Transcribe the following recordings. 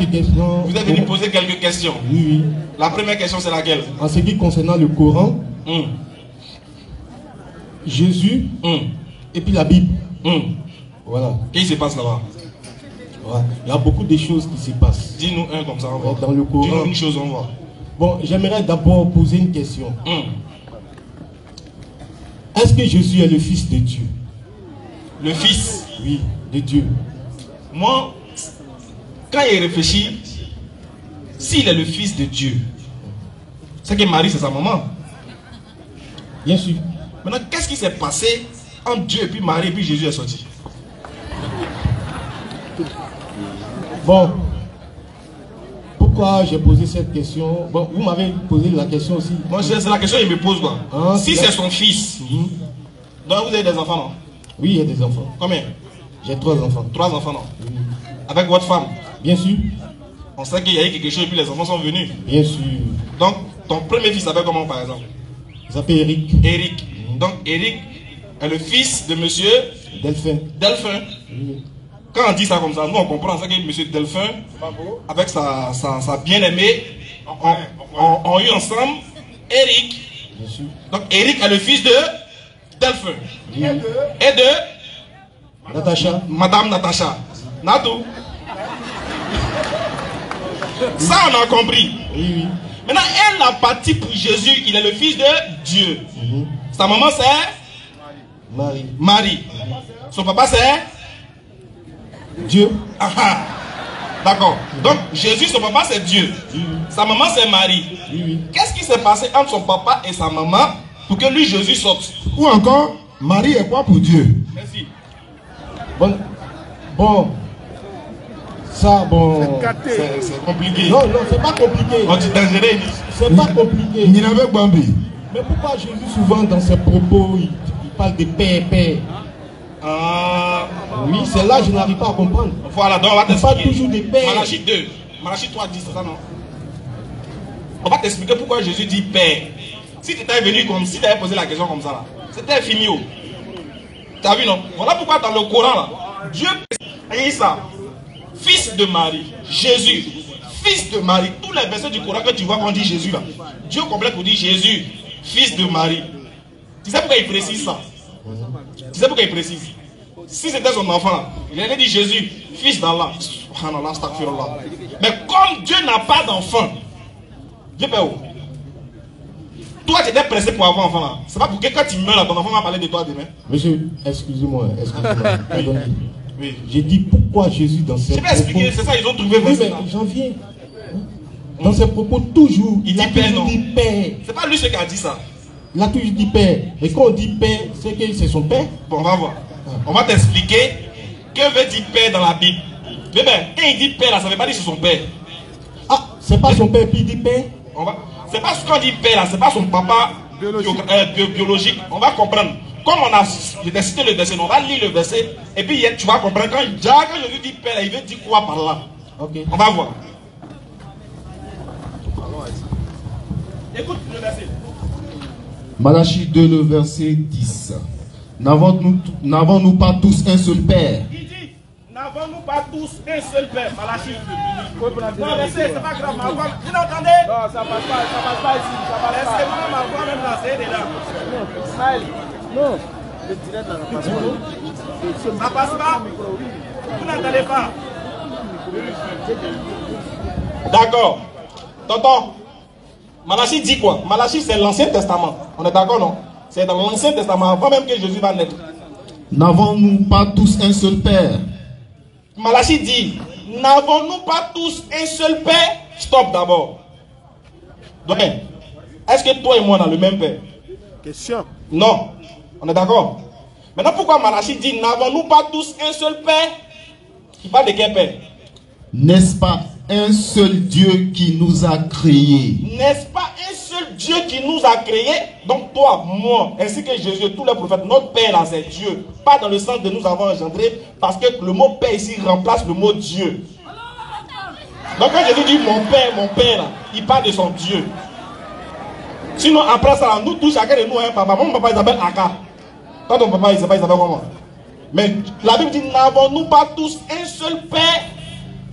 quelques questions. Vous êtes venu poser quelques questions. Oui, oui. La première question, c'est laquelle? En ce qui concernant le Coran, Jésus et puis la Bible. Voilà. Qu'est-ce qui se passe là-bas? Voilà. Il y a beaucoup de choses qui se passent. Dis-nous un comme ça, on va. Dans le Coran. Dis-nous une chose, on va. Bon, j'aimerais d'abord poser une question. Est-ce que Jésus est le Fils de Dieu? Le Fils? Oui, de Dieu. Moi, quand il réfléchit, s'il est le Fils de Dieu, c'est que Marie, c'est sa maman. Bien sûr. Maintenant, qu'est-ce qui s'est passé entre Dieu et puis Marie et puis Jésus est sorti? Bon, pourquoi j'ai posé cette question? Bon, vous m'avez posé la question aussi. Moi, c'est la question qu'il me pose, quoi. Ah, si c'est son fils, donc vous avez des enfants, non? Oui, il y a des enfants. Combien? J'ai 3 enfants. 3 enfants, non? Oui. Avec votre femme? Bien sûr. On sait qu'il y a eu quelque chose et puis les enfants sont venus. Bien sûr. Donc, ton premier fils s'appelle comment, par exemple? Il s'appelle Eric. Eric. Donc, Eric est le fils de monsieur Delphin. Delphin. Oui. Quand on dit ça comme ça, nous on comprend ça que monsieur Delphin, avec sa bien-aimée, ont eu ensemble Eric. Bien sûr. Donc, Eric est le fils de Delphin. Oui. Et de Natacha. Madame Natacha. Natou. Ça, on a compris. Oui, oui. Maintenant, elle a parti pour Jésus. Il est le fils de Dieu. Sa maman, c'est Marie. Marie. Son papa, c'est Dieu. D'accord. Donc, Jésus, son papa, c'est Dieu. Sa maman, c'est Marie. Qu'est-ce qui s'est passé entre son papa et sa maman pour que lui, Jésus, sorte? Ou encore, Marie est quoi pour Dieu? Merci. Bon. Ça, bon. C'est compliqué. Non, non, c'est pas compliqué. On dit dangereux. C'est pas compliqué. Il n'avait pas Bambi. Mais pourquoi Jésus, souvent, dans ses propos, il parle de paix, paix? Oui, c'est là que je n'arrive pas à comprendre. Voilà, donc on va t'expliquer. Il parle toujours de paix. Malachie 2. Malachie 3 dit ça, non? On va t'expliquer pourquoi Jésus dit paix. Si tu étais venu comme si tu avais posé la question comme ça, là, c'était fini. Tu as vu, non? Voilà pourquoi dans le Coran, là, Dieu dit ça. Fils de Marie, Jésus, fils de Marie. Tous les versets du Coran que tu vois quand on dit Jésus, là, Dieu complète pour dire Jésus, fils de Marie. Tu sais pourquoi il précise ça? Tu sais pourquoi il précise? Si c'était son enfant, là, il allait dire Jésus, fils d'Allah. Subhanallah, astaghfirullah. Mais comme Dieu n'a pas d'enfant, Dieu fait où? Toi, tu étais pressé pour avoir un enfant là. C'est pas pour que quand tu meurs là, ton enfant va parler de toi demain. Monsieur, excusez-moi, excusez-moi. Oui. J'ai dit pourquoi Jésus dans ses propos... Je vais expliquer, c'est ça, ils ont trouvé. Oui, mais j'en viens. Dans ses propos, toujours, il dit paix, non? Dit paix. C'est pas lui ce qui a dit ça. Il a toujours dit paix. Et quand on dit paix, c'est que c'est son père. Bon, on va voir. On va t'expliquer que veut dire père dans la Bible. Mais ben, quand il dit père là, ça veut pas dire que c'est son père. Ah, c'est pas son père, puis il dit père. C'est pas ce qu'on dit père là, c'est pas son papa biologique. On va comprendre. Comme on a cité le verset, on va lire le verset et puis tu vas comprendre quand Jésus dit père, il veut dire quoi par là. Okay. On va voir. Écoute le verset. Malachie 2, le verset 10. N'avons-nous pas tous un seul père? Il dit, n'avons-nous pas tous un seul père? Malachie. Non, mais c'est pas grave, ma voix. Vous l'entendez? Non, ça passe pas ici. Laissez-moi ma voix même là, c'est déjà. Ismaël, non. Je dirais dans la façon. Ça passe pas? Vous n'entendez pas? D'accord. Tonton, Malachie dit quoi? Malachie, c'est l'Ancien Testament. On est d'accord, non? C'est dans l'Ancien Testament, avant même que Jésus va naître. N'avons-nous pas tous un seul père? Malachie dit, n'avons-nous pas tous un seul père? Stop d'abord. Donc, est-ce que toi et moi on a le même père? Question. Non. On est d'accord? Maintenant, pourquoi Malachie dit, n'avons-nous pas tous un seul père? Il parle de quel père? N'est-ce pas un seul Dieu qui nous a créés? N'est-ce pas un seul Dieu qui nous a créés? Donc toi, moi, ainsi que Jésus, tous les prophètes, notre Père là, c'est Dieu. Pas dans le sens de nous avons engendré, parce que le mot Père ici remplace le mot Dieu. Donc quand Jésus dit mon Père là, il parle de son Dieu. Sinon après ça, nous tous, chacun de nous a un papa. Mon papa il s'appelle Aka. Toi ton papa il s'appelle comment? Mais la Bible dit, n'avons-nous pas tous un seul Père?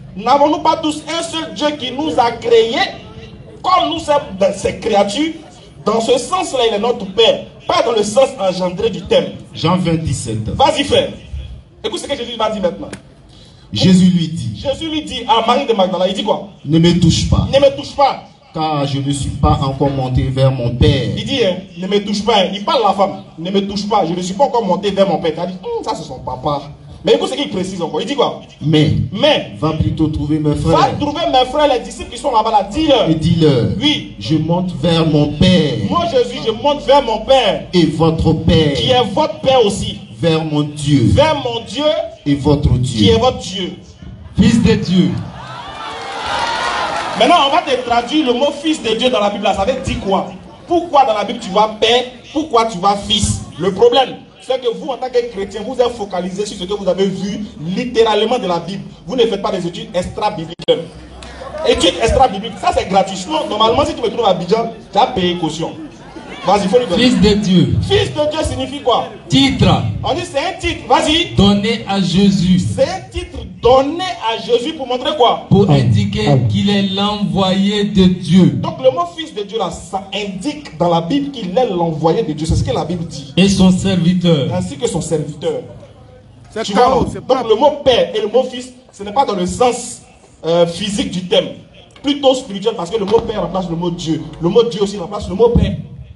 N'avons-nous pas tous un seul Dieu qui nous a créés, comme nous sommes ses créatures? Dans ce sens-là, il est notre Père, pas dans le sens engendré du thème. Jean 20, 17. Vas-y, frère. Écoute ce que Jésus va dire maintenant. Jésus lui dit, à Marie de Magdala, il dit quoi? ne me touche pas, Ne me touche pas. car je ne suis pas encore monté vers mon Père. Il dit, ne me touche pas. Il parle à la femme. Ne me touche pas. Je ne suis pas encore monté vers mon Père. Il dit, ça c'est son papa. Mais écoute ce qu'il précise encore. Il dit quoi? Mais va plutôt trouver mes frères. Va trouver mes frères, les disciples qui sont là-bas là. Dis-leur. Et dis-leur. Oui. Je monte vers mon Père. Moi Jésus, je monte vers mon Père. Et votre Père. Qui est votre Père aussi. Vers mon Dieu. Vers mon Dieu. Et votre Dieu. Qui est votre Dieu. Fils de Dieu. Maintenant, on va te traduire le mot fils de Dieu dans la Bible. Ça veut dire quoi? Pourquoi dans la Bible tu vois Père? Pourquoi tu vois fils? Le problème, c'est que vous, en tant que chrétien, vous êtes focalisé sur ce que vous avez vu littéralement de la Bible. Vous ne faites pas des études extra-bibliques. Études extra-bibliques, ça c'est gratuit. Sinon, normalement, si tu me trouves à Abidjan, tu as payé caution. Vas-y, il faut lui donner. Fils de Dieu. Fils de Dieu signifie quoi? Titre. On dit c'est un titre, vas-y. Donné à Jésus. C'est un titre donné à Jésus pour montrer quoi? Pour indiquer qu'il est l'envoyé de Dieu. Donc le mot fils de Dieu là, ça indique dans la Bible qu'il est l'envoyé de Dieu. C'est ce que la Bible dit. Et son serviteur. Ainsi que son serviteur. Tu vois, donc le mot père et le mot fils, ce n'est pas dans le sens physique du thème. Plutôt spirituel parce que le mot père remplace le mot Dieu. Le mot Dieu aussi remplace le mot père.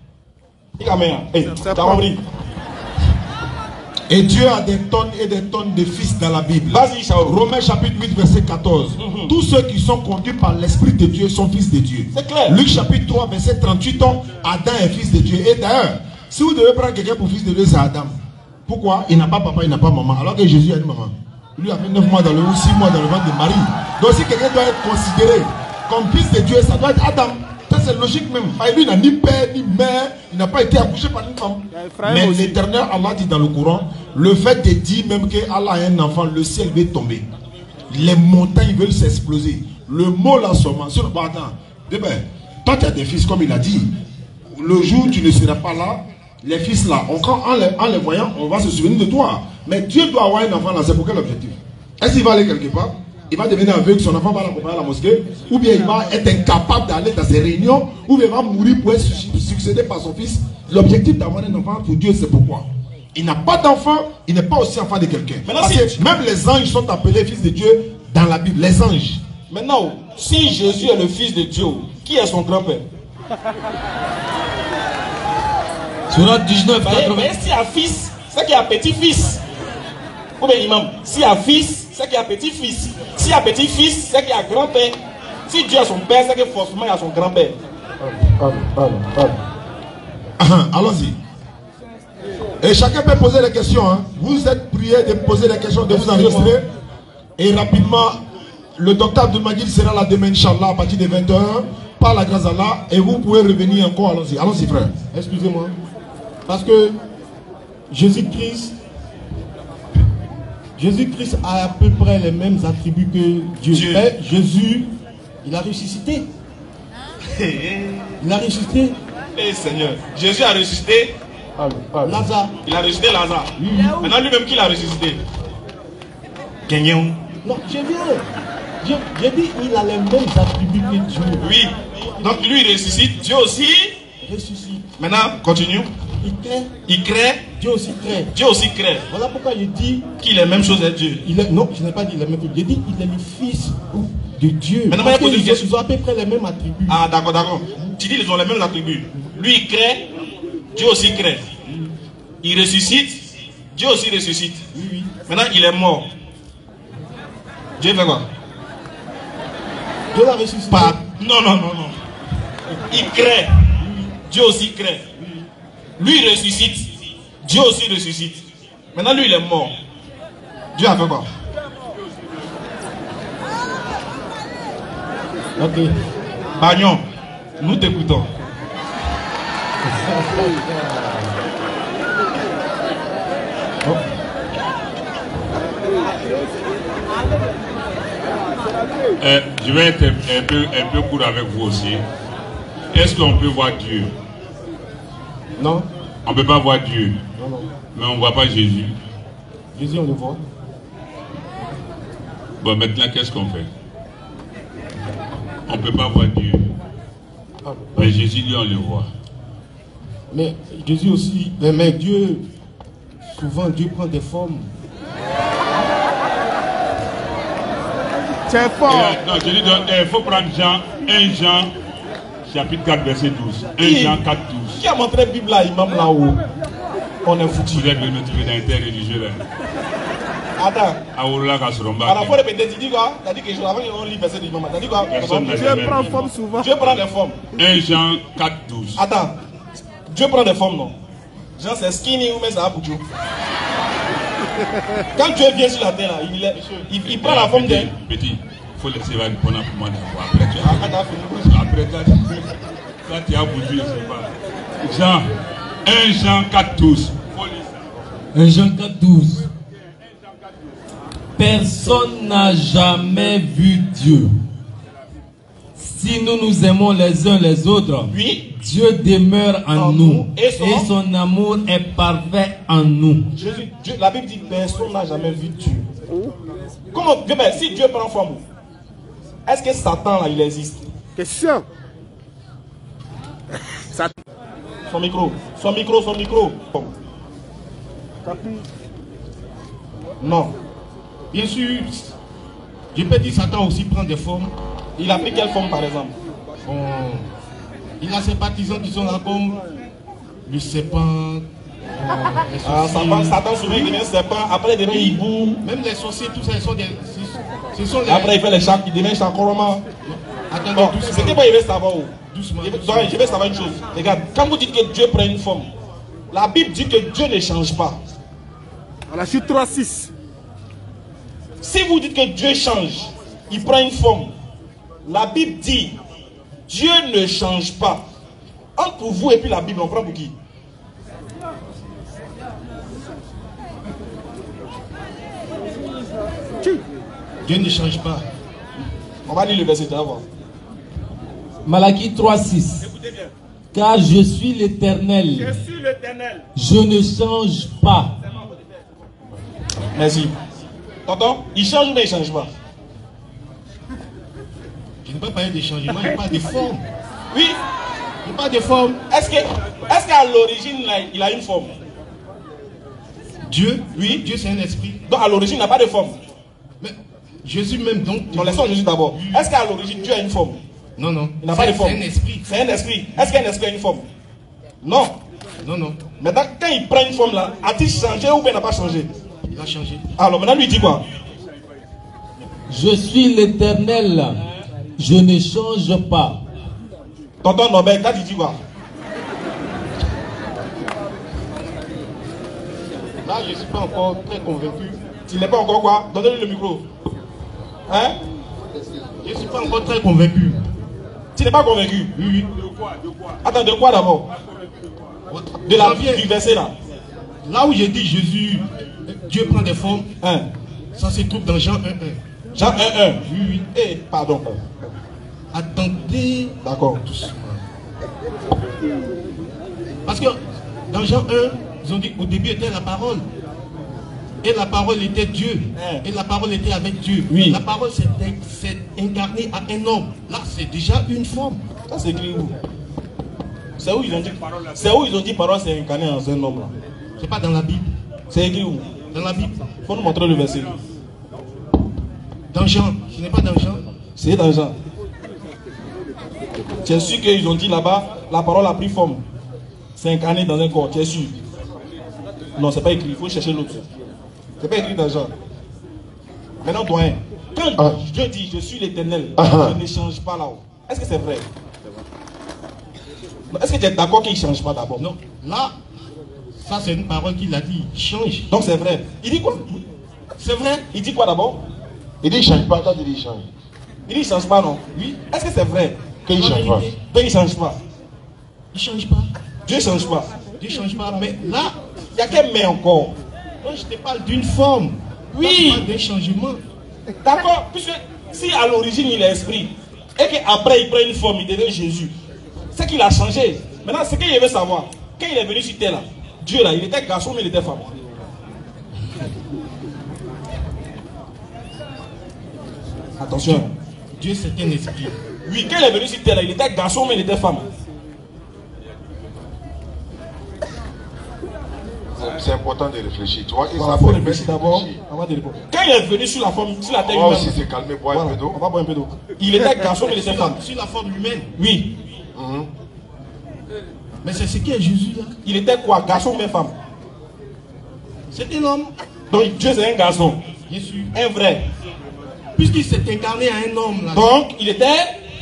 Et Dieu a des tonnes et des tonnes de fils dans la Bible. Vas-y, Romains chapitre 8, verset 14. Tous ceux qui sont conduits par l'Esprit de Dieu sont fils de Dieu. C'est clair. Luc chapitre 3, verset 38. Adam est fils de Dieu. Et d'ailleurs, si vous devez prendre quelqu'un pour fils de Dieu, c'est Adam. Pourquoi? Il n'a pas papa, il n'a pas maman. Alors que Jésus a une maman. Lui a fait 9 mois dans le ou 6 mois dans le ventre de Marie. Donc si quelqu'un doit être considéré comme fils de Dieu, ça doit être Adam. C'est logique même. Lui n'a ni père ni mère, il n'a pas été accouché par une femme. Mais l'Éternel Allah dit dans le Coran, le fait de dire même que Allah a un enfant, le ciel va tomber. Les montagnes veulent s'exploser. Le mot là seulement, sur le bâtard. Toi tu as des fils comme il a dit. Le jour où tu ne seras pas là, les fils là, en les voyant, on va se souvenir de toi. Mais Dieu doit avoir un enfant là, c'est pour quel objectif? Est-ce qu'il va aller quelque part? Il va devenir aveugle, son enfant va l'accompagner à la mosquée, ou bien il va être incapable d'aller dans ses réunions, ou bien il va mourir pour être succédé par son fils. L'objectif d'avoir un enfant pour Dieu, c'est pourquoi? Il n'a pas d'enfant, il n'est pas aussi enfant de quelqu'un. Parce que même les anges sont appelés fils de Dieu dans la Bible, les anges. Maintenant, si Jésus est le fils de Dieu, qui est son grand-père? Surat 19, 80. Mais s'il y a fils, c'est qu'il y a petit-fils. Ou bien imam, s'il y a fils, c'est qu'il y a petit-fils. S'il y a petit-fils, c'est qu'il y a grand-père. Si Dieu a son père, c'est que forcément il y a son grand-père. Allons-y. Et chacun peut poser des questions. Hein. Vous êtes priés de poser des questions, de vous enregistrer. Et rapidement, le docteur Abdelmagid sera là demain, Inch'Allah, à partir de 21h, par la grâce d'Allah. Et vous pouvez revenir encore. Allons-y. Allons-y, frère. Excusez-moi. Parce que Jésus-Christ a à peu près les mêmes attributs que Dieu. Et Jésus, il a ressuscité. Il a ressuscité. Eh Seigneur, Jésus a ressuscité Lazare. Il a ressuscité Lazare. Maintenant lui-même qui l'a ressuscité? Gagnons. Non, j'ai dit il a les mêmes attributs que Dieu. Oui. Donc lui il ressuscite, Dieu aussi ressuscite. Maintenant, continue. Il crée. Dieu aussi crée. Dieu aussi crée. Voilà pourquoi je dis qu'il est la même chose à Dieu. Non, je n'ai pas dit la même chose. J'ai dit qu'il est le fils de Dieu. Maintenant, ils ont à peu près les mêmes attributs. Ah, d'accord, d'accord. Tu dis qu'ils ont les mêmes attributs. Lui, il crée. Dieu aussi crée. Il ressuscite. Dieu aussi ressuscite. Oui. Maintenant, il est mort. Dieu fait quoi? Dieu l'a ressuscité. Non, non, non, non. Il crée. Dieu aussi crée. Lui, il ressuscite. Dieu aussi ressuscite. Maintenant, lui, il est mort. Dieu a fait quoi? Ok. Bagnon, nous t'écoutons. Je vais être un peu court avec vous aussi. Est-ce qu'on peut voir Dieu? Non. On ne peut pas voir Dieu. Non, non. Mais on ne voit pas Jésus. Jésus, on le voit. Bon, maintenant, qu'est-ce qu'on fait? On ne peut pas voir Dieu. Mais Jésus, lui, on le voit. Mais Jésus aussi, mais Dieu, souvent Dieu prend des formes. C'est fort. Non, je dis, il faut prendre Jean, 1 Jean, chapitre 4, verset 12. 1 Jean 4, 12. Qui a montré la Bible à Imam là-haut? On est foutu. Vous êtes venu me trouver dans l'interreligieux là. Attends. À Ouroula, Kassuromba. À la fois répéter, tu dis quoi? Tu as dit quelque chose avant qu'on lit verset d'Imam. Tu as dit quoi? Personne n'a Dieu jamais prend vu. forme souvent. Dieu prend des formes. 1 Jean 4, 12. Attends. Dieu prend des formes, non? Genre c'est skinny ou mais ça a pour Dieu. Quand Dieu vient sur la terre, là, il prend la forme d'un. Petit, il faut laisser va prendre pour moi d'abord. Après, tu Après, quand tu as bougi, je ne sais pas. Jean, 1 Jean 4, 12. 1 Jean 4, 12. Personne n'a jamais vu Dieu. Si nous nous aimons les uns les autres, oui, Dieu demeure en nous et son amour est parfait en nous. Dieu, la Bible dit personne n'a jamais vu Dieu. Comment Dieu, ben, si Dieu prend forme, est-ce que Satan là il existe? Question. Son micro, son micro, son micro. Non. Bien sûr, je peux dire Satan aussi prend des formes. Il a pris quelle forme par exemple? Bon, il a ses partisans qui sont là comme le serpent. Satan souvent il devient serpent, après il devient hibou. Même les sorciers, tout ça, ils sont des. Ce sont des... Après il fait les chats, il devient chacoroma. Attendez, Bon, doucement. c'est que moi il veut savoir où. Doucement. Je vais savoir une chose. Regarde, quand vous dites que Dieu prend une forme, la Bible dit que Dieu ne change pas. On a Chute 3-6. Si vous dites que Dieu change, il prend une forme, la Bible dit Dieu ne change pas. Entre vous et puis la Bible, on prend pour qui? Dieu ne change pas. On va lire le verset, tu vas voir. Malachie 3:6. Car je suis l'Éternel. Je suis l'Éternel. Je ne change pas. Merci. Tonton, il change mais il ne change pas. Je ne peux pas parler de changement, il parle de forme. Oui. Il parle de forme. Est-ce qu'à l'origine, il a une forme? Dieu, Oui. Dieu c'est un esprit. Donc à l'origine, il n'a pas de forme. Mais Jésus même donc. Non, laissons Jésus d'abord. Est-ce qu'à l'origine, Dieu a une forme? Non, non. Il n'a pas de forme. C'est un esprit. C'est un esprit. Est-ce qu'un esprit a une forme? Non. Non, non. Maintenant, quand il prend une forme là, a-t-il changé ou bien n'a pas changé? Il a changé. Alors maintenant, lui dit quoi? Je suis l'Éternel. Je ne change pas. Tonton Nobel, quand il dit quoi? Là, je ne suis pas encore très convaincu. Tu n'es pas encore quoi? Donnez-lui le micro. Hein? Je ne suis pas encore très convaincu. Tu n'es pas convaincu? Oui, oui. Attends, de quoi d'abord? De la vie du verset là. Là où j'ai dit Jésus, Dieu prend des formes, Hein? ça se trouve dans Jean 1.1. Jean 1.1. Oui, oui. Eh, pardon. Attendez. D'accord. Parce que dans Jean 1, ils ont dit au début était la parole. Et la parole était Dieu. Et la parole était avec Dieu. Oui. La parole s'est incarnée à un homme. Là, c'est déjà une forme. Ça c'est écrit où? C'est où ils ont dit parole? C'est où ils ont dit parole c'est incarné en un homme là? C'est pas dans la Bible. C'est écrit où? Dans la Bible. Il faut nous montrer le verset. Dans Jean. Ce n'est pas dans Jean. C'est dans Jean. Tu es sûr qu'ils ont dit là-bas, la parole a pris forme. C'est incarné dans un corps, tu es sûr? Non, c'est pas écrit, il faut chercher l'autre. C'est pas écrit dans Jean. Maintenant, doyen, quand Dieu dit je suis l'Éternel, je ne change pas là-haut. Est-ce que c'est vrai? Est-ce que tu es d'accord qu'il ne change pas d'abord? Non. Là, ça c'est une parole qu'il a dit. Il change. Donc c'est vrai. Il dit quoi? C'est vrai. Il dit quoi d'abord? Il dit, il ne change pas, toi, tu dis, il change. Il dit il ne change pas, non? Oui. Est-ce que c'est vrai? Qu'il ne change pas. Donc il ne change pas. Il change pas. Dieu ne change pas. Dieu change pas. Mais là, Il n'y a qu'un mais encore. moi je te parle d'une forme. Oui. Pas d'un changement. D'accord? Puisque si à l'origine il est esprit, et qu'après il prend une forme, il devient Jésus, c'est qu'il a changé. Maintenant, ce qu'il veut savoir, quand il est venu sur terre là, Dieu là, il était garçon mais il était femme. Attention. Dieu c'est un esprit. Oui, quand il est venu sur terre, il était garçon, mais il était femme. C'est important de réfléchir. Tu vois, il Voilà, faut réfléchir d'abord avant de répondre. Quand il est venu sur la forme, sur la terre on va humaine, aussi se calmer, boire un peu d'eau. on va boire un peu d'eau. Il était garçon, mais il était femme. Sur la forme humaine. Oui. Mais c'est ce qui est Jésus là. Il était quoi? Garçon, mais femme. C'était l'homme. Donc Dieu c'est un garçon. Bien sûr. Un vrai. Puisqu'il s'est incarné à un homme là. Donc il était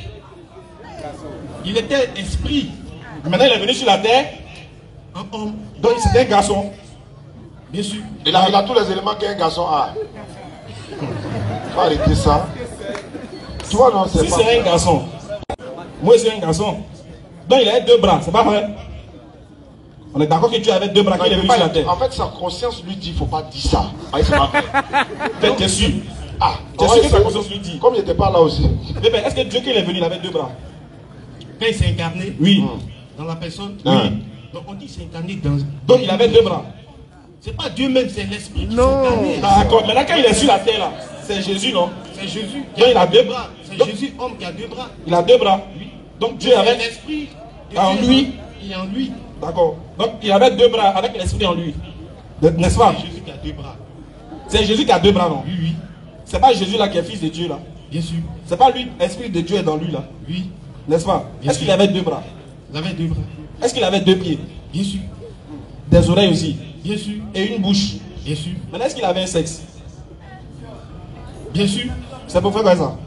esprit. Maintenant il est venu sur la terre. Un homme. Donc c'était un garçon. Bien sûr. Il a tous les éléments qu'un garçon a. Faut arrêter ça. Tu vois, non, c'est Si pas. c'est un garçon, moi c'est un garçon. Donc il avait deux bras, c'est pas vrai? On est d'accord que Dieu avait deux bras Non, qu'il est venu sur la terre. en fait, sa conscience lui dit, il ne faut pas dire ça. Ah, c'est pas vrai. T'es sûr? Ah, T'es sûr que sa conscience lui dit? comme il n'était pas là aussi. Mais est-ce que Dieu qu'il est venu, il avait deux bras? Quand il s'est incarné Oui. dans la personne. Oui. Donc on dit s'est incarné dans. Donc il avait deux bras. C'est pas Dieu même, c'est l'esprit qui s'est Non. incarné. D'accord, maintenant quand il est sur la terre là, c'est Jésus, non? C'est Jésus qui Donc, il a a deux deux bras. C'est Donc- Jésus homme qui a deux bras. Il a deux bras. Oui. Donc Dieu C'est avait. l'esprit. de En Dieu, lui. Il est en lui. D'accord. Donc il avait deux bras avec l'esprit en lui. N'est-ce pas? C'est Jésus qui a deux bras. C'est Jésus qui a deux bras, non? Oui, oui. C'est pas Jésus là qui est fils de Dieu là. Bien sûr. C'est pas lui, l'esprit de Dieu est dans lui là. Oui. N'est-ce pas? Bien Est-ce qu'il sûr. avait deux bras? Il avait deux bras. Est-ce qu'il avait deux pieds? Bien sûr. Des oreilles aussi. Bien sûr. Et une bouche. Bien sûr. Maintenant, est-ce qu'il avait un sexe? Bien sûr. C'est pour faire quoi ça?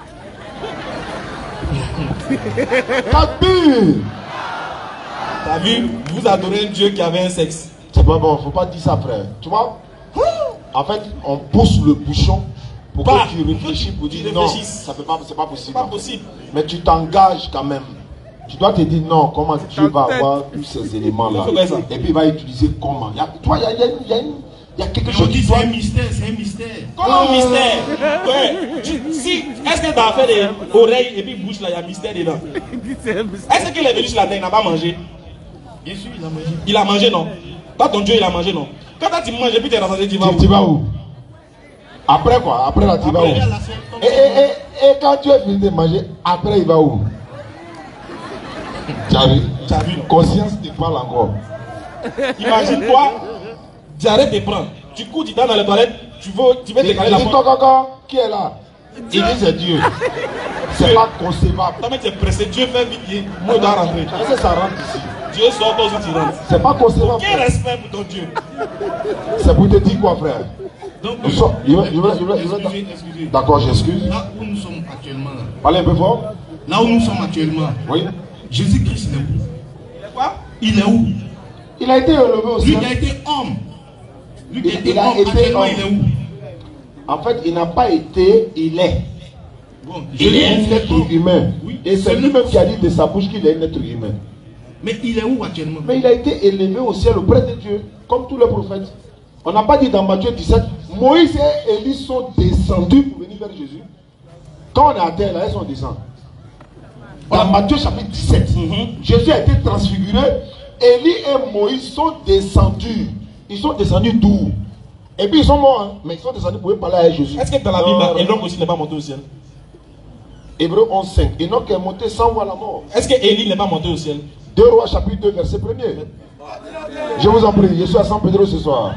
Takbir! T'as vu? Vous adorez un Dieu qui avait un sexe. C'est pas bon, faut pas dire ça, frère. Tu vois? En fait, on pousse le bouchon pour Bah, que tu réfléchisses pour tu dire non, réfléchisses. ça peut pas, c'est pas possible. C'est pas possible. Mais tu t'engages quand même. Tu dois te dire non, comment Dieu va avoir tous ces éléments-là. Il faut faire ça. Et puis il va utiliser comment. Toi, il y a quelque Mais on chose dit qui c'est doit. un mystère, c'est un mystère. Comment mystère? Ouais. Est-ce que dans l'affaire des oreilles et puis bouche là, il y a mystère dedans? Est-ce qu'il est venu sur la terre, il n'a pas mangé? Bien sûr, il a mangé. Il a mangé, non? Toi, ton Dieu, il a mangé, non? Quand toi, tu manges et puis tu es rassemblé, tu vas où? Tu vas où? Après quoi? Après là, tu vas où? Après, à la fin, comme Et quand tu as fini de manger, après il va où? Tu as vu? Tu as vu, non? Conscience te parle encore. Imagine-toi, diarrhée te prend. Tu cours, tu vas dans les toilettes, tu veux décaler la Il dit porte. Coco, qui est là? Il dit c'est Dieu. C'est pas concevable. Toi, mais tu es pressé, Dieu fait vite, moi, je dois rentrer. Est-ce que ça rentre ici? Dieu sort, toi aussi, tu rentres. C'est pas concevable. Quel respect pour ton Dieu? C'est pour te dire quoi, frère? Donc, Nous sommes- excusez. D'accord, j'excuse. Là où nous sommes actuellement, là, Parlez un peu fort. là où nous sommes actuellement, Oui. Jésus-Christ, il est où? Quoi? Il est où? Il a été élevé au Lui ciel. qui a été homme. Lui qui a Il été a homme, été actuellement, homme. il est où? En fait, il n'a pas été, il est. Bon, Il est un être humain. Oui. Et c'est lui-même qui a dit de sa bouche qu'il est un être humain. Mais il est où actuellement? Mais il a été élevé au ciel auprès de Dieu, comme tous les prophètes. On n'a pas dit dans Matthieu 17, Moïse et Élie sont descendus pour venir vers Jésus. Quand on est à terre, là, ils sont descendus. Dans Matthieu chapitre 17, Jésus a été transfiguré. Élie et Moïse sont descendus. Ils sont descendus d'où? Et puis ils sont morts, hein, mais ils sont descendus pour parler à Jésus. Est-ce que dans la Bible, Enoch aussi n'est pas monté au ciel? Hébreu 11, 5. Enoch est monté sans voir la mort. Est-ce que Élie n'est pas monté au ciel? 2 Rois chapitre 2 verset 1er. Je vous en prie, je suis à San Pedro ce soir.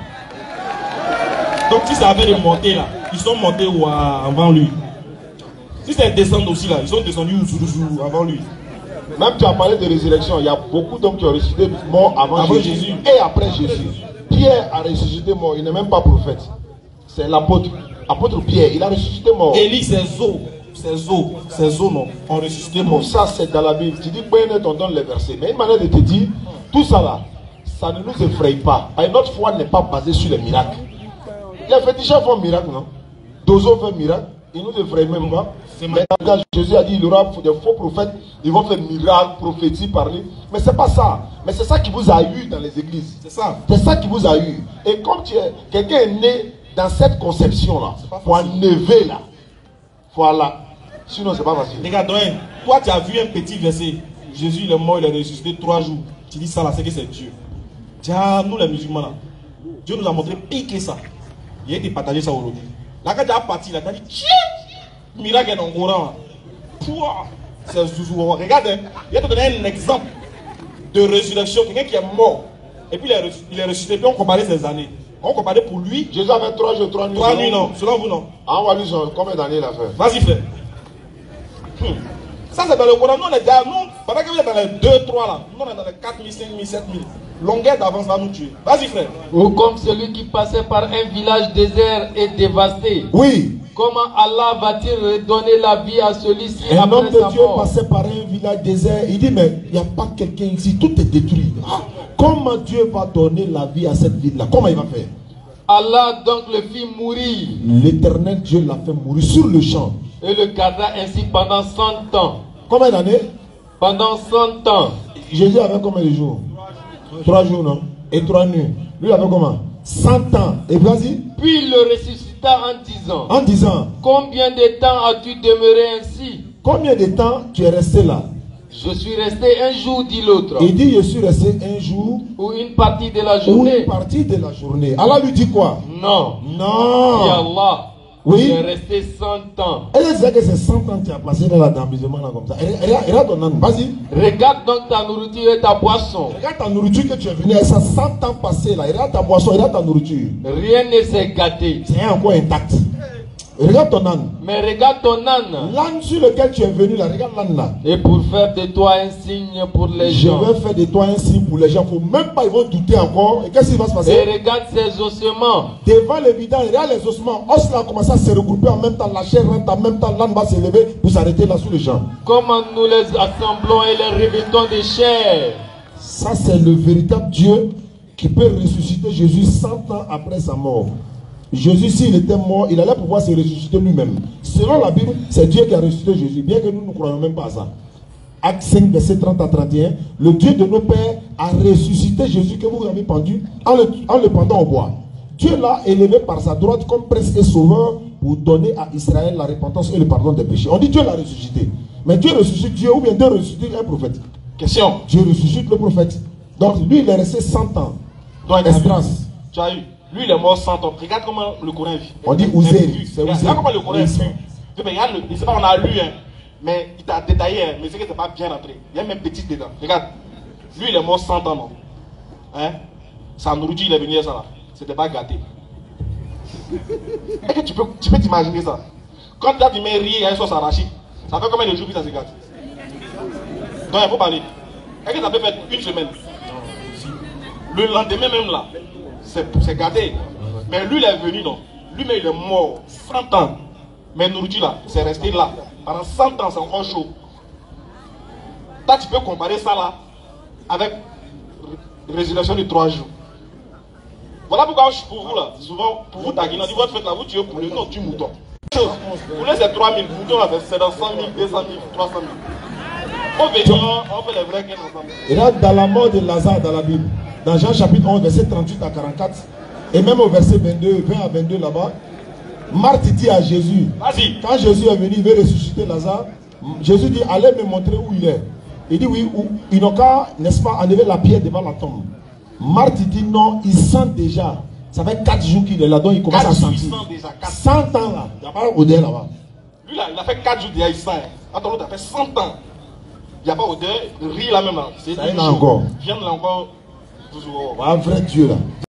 Donc si ça avait monté là, ils sont montés où avant lui? Si c'est descendre aussi là, ils sont descendus où avant lui? Même tu as parlé de résurrection, il y a beaucoup d'hommes qui ont ressuscité mort avant Jésus et après Jésus. Pierre a ressuscité mort, il n'est même pas prophète. C'est l'apôtre. Apôtre Pierre, il a ressuscité mort. Élie, ses os non, ont ressuscité Tout mort. ça c'est dans la Bible. Tu dis on donne les versets. Mais une manière de te dire, tout ça là, ça ne nous effraie pas. Et notre foi n'est pas basée sur les miracles. Les féticheurs font miracle, non? Dozo fait miracle, ils nous effraient même pas. Mais quand Jésus a dit il y aura des faux prophètes, ils vont faire miracle, prophétie, parler. Mais c'est pas ça. Mais c'est ça qui vous a eu dans les églises. C'est ça. C'est ça qui vous a eu. Et comme quelqu'un est né dans cette conception-là, pour enlever là, voilà. Sinon, c'est pas facile. Regarde, toi tu as vu un petit verset. Jésus il est mort, il est ressuscité 3 jours. Tu dis ça là, c'est que c'est Dieu. Tiens, nous les musulmans là, Dieu nous a montré pire que ça. Il a été partagé ça aujourd'hui. Là quand tu as parti là, tu as dit, tiens, miracle est dans le Coran. Pouah. C'est Zouzou. Regarde, il va te donner un exemple de résurrection. Quelqu'un qui est mort. Et puis il est ressuscité. Puis on comparait ses années. On comparait pour lui. Jésus avait 3 jours, 3 nuits. 3 nuits, non. Selon vous, non. Ah, on va lui dire combien d'années il a fait. Vas-y, frère. Ça, c'est dans le Coran. Nous, on est déjà. Nous, pendant que vous êtes dans les 2, 3 là, nous, on est dans les 4 000, 5 000, 7 000. Longueur d'avance va nous tuer. Vas-y, frère. Ou comme celui qui passait par un village désert et dévasté. Oui. Comment Allah va-t-il redonner la vie à celui-ci Un homme après sa de Dieu mort? passait par un village désert. Il dit, mais il n'y a pas quelqu'un ici, tout est détruit. Ah, comment Dieu va donner la vie à cette ville-là? Comment il va faire? Allah donc le fit mourir. L'éternel Dieu l'a fait mourir sur le champ. Et le garda ainsi pendant 100 ans. Combien d'années? Pendant 100 ans. Jésus avait combien de jours? 3 jours, non? Et 3 nuits. Lui, il avait comment? 100 ans. Et vas-y. Puis il le ressuscita en disant. En disant. Combien de temps as-tu demeuré ainsi? Combien de temps tu es resté là? Je suis resté un jour, dit l'autre. Il dit, je suis resté un jour. Ou une partie de la Ou journée. une partie de la journée. Allah lui dit quoi? Non. Non. Dit Allah. Oui. J'ai resté 100 ans. Elle disait que c'est 100 ans que tu as passé dans l'amusement là comme ça. Regarde ton âne, vas-y. Regarde donc ta nourriture et ta boisson. Regarde ta nourriture que tu es venu, ça 100 ans passé là. Regarde ta boisson, regarde ta nourriture. Rien ne s'est gâté. C'est encore intact. Regarde ton âne. Mais regarde ton âne. L'âne sur lequel tu es venu là, regarde l'âne là. Et pour faire de toi un signe pour les gens. Je vais faire de toi un signe pour les gens. Faut même pas, ils vont douter encore. Et qu'est-ce qui va se passer? Et regarde ses ossements. Devant l'évident, regarde les ossements. Os là commence à se regrouper en même temps. La chair rentre en même temps. L'âne va se lever pour s'arrêter là sous les champs. Comment nous les assemblons et les revêtons de chair. Ça, c'est le véritable Dieu qui peut ressusciter Jésus 100 ans après sa mort. Jésus, s'il était mort, il allait pouvoir se ressusciter lui-même. Selon la Bible, c'est Dieu qui a ressuscité Jésus, bien que nous ne croyons même pas à ça. Acte 5, verset 30 à 31, le Dieu de nos pères a ressuscité Jésus que vous avez pendu en le pendant au bois. Dieu l'a élevé par sa droite comme prince et sauveur pour donner à Israël la repentance et le pardon des péchés. On dit Dieu l'a ressuscité. Mais Dieu ressuscite Dieu ou bien Dieu ressuscite un prophète? Question. Dieu ressuscite le prophète. Donc lui, il est resté 100 ans. Donc, Espérance. tu as eu. Lui, il est mort 100 ans. Regarde comment le Coran vit. On dit Ouzel. Regarde comment le Coran est vu. Je ne sais pas, on a lu, hein, mais il t'a détaillé, hein, mais c'est que c'est pas bien rentré. Il y a même petit dedans. Regarde. Lui, il est mort 100 ans, non? Hein? Sa nourriture, il est venu ça là. C'était pas gâté. Est-ce que tu peux t'imaginer ça? Quand tu as du riz et un sauce arachide, ça fait combien de jours que ça se gâte? Donc, il faut parler. Est-ce que ça peut faire une semaine? Le lendemain même là, c'est gâté. Mais lui, il est venu, non? Lui-même, il est mort 100 ans. Mais nourriture là, c'est resté là. Pendant 100 ans, c'est encore chaud. Toi, tu peux comparer ça là avec résurrection de 3 jours. Voilà pourquoi pour vous là, souvent, pour vous taguiner, on dit votre fête là, vous tuez pour le nom du mouton. Pour les c'est 3 000, mouton là, c'est dans 100 000, 200 000, 300 000. On fait les vrais gains ensemble. Et là, dans la mort de Lazare dans la Bible, dans Jean chapitre 11, verset 38 à 44, et même au verset 22, 20 à 22 là-bas, Marthe dit à Jésus, quand Jésus est venu, il veut ressusciter Lazare, Jésus dit, allez me montrer où il est. Il dit, oui, ils n'ont qu'à, n'est-ce pas, enlever la pierre devant la tombe. Marthe dit, non, il sent déjà. Ça fait 4 jours qu'il est là, donc il commence à sentir. 100 ans là, il n'y a pas d'odeur là-bas. Lui là, il a fait 4 jours déjà, il sent. Attends, l'autre a fait 100 ans. Il n'y a pas d'odeur, riz là même là. Ça y est là encore. Viande là encore, toujours. Un vrai Dieu là.